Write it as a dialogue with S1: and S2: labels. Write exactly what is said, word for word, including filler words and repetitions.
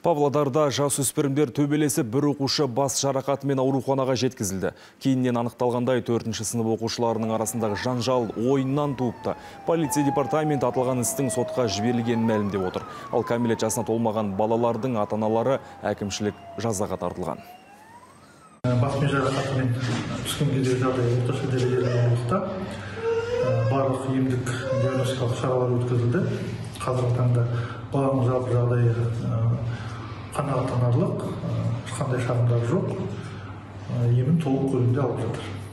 S1: Павлодарда жасөспірімдер төбелесіп бір оқушы бас жарақатымен ауруханаға жеткізілді. Кейіннен анықталғандай төртінші сынып оқушыларының арасындағы жанжал ойыннан туыпты. Полиция департамент аталған істің сотқа жіберілгенін мәлімдеп отыр. Ал кәмелет жасына толмаған балалардың ата-аналары әкімшілік жазаға тартылған.
S2: Баспен жарақатымен түскен кезде жағдай орташа дәрежелі ауырлықта. Барлық емдік диагностикалық шаралар өткізілді. Қазіргі таңда баланың жалпы жағдайы қанағаттанарлық, ешқандай шағымдар жоқ. Емін толық көлемде алып жатыр.